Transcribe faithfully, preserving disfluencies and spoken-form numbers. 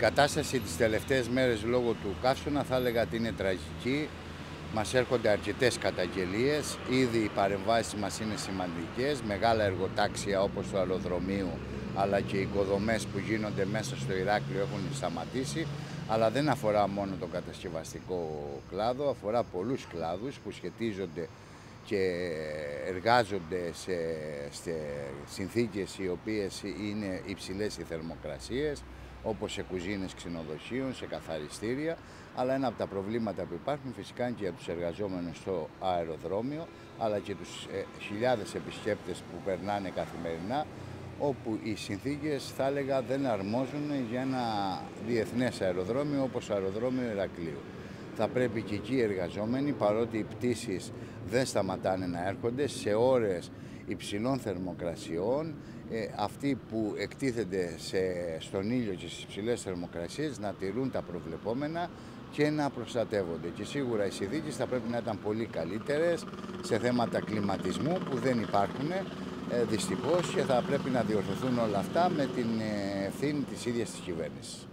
κατάσταση τις τελευταίες μέρες λόγω του καύσωνα θα έλεγα ότι είναι τραγική. Μας έρχονται αρκετές καταγγελίες, ήδη οι παρεμβάσεις μας είναι σημαντικές, μεγάλα εργοτάξια όπως το αεροδρομίου αλλά και οι οικοδομές που γίνονται μέσα στο Ηράκλειο έχουν σταματήσει, αλλά δεν αφορά μόνο τον κατασκευαστικό κλάδο, αφορά πολλούς κλάδους που σχετίζονται και εργάζονται σε, σε συνθήκες οι οποίες είναι υψηλές οι θερμοκρασίες, όπως σε κουζίνες ξενοδοχείων, σε καθαριστήρια, αλλά ένα από τα προβλήματα που υπάρχουν φυσικά είναι και για τους εργαζόμενους στο αεροδρόμιο, αλλά και τους ε, χιλιάδες επισκέπτες που περνάνε καθημερινά, όπου οι συνθήκες θα έλεγα δεν αρμόζουν για ένα διεθνές αεροδρόμιο όπως το αεροδρόμιο Ηρακλείου. Θα πρέπει και εκεί οι εργαζόμενοι, παρότι οι πτήσεις δεν σταματάνε να έρχονται σε ώρες υψηλών θερμοκρασιών, ε, αυτοί που εκτίθενται σε, στον ήλιο και στις υψηλές θερμοκρασίες να τηρούν τα προβλεπόμενα και να προστατεύονται. Και σίγουρα οι συνθήκες θα πρέπει να ήταν πολύ καλύτερες σε θέματα κλιματισμού που δεν υπάρχουν ε, δυστυχώς, και θα πρέπει να διορθωθούν όλα αυτά με την ευθύνη της ίδιας της κυβέρνησης.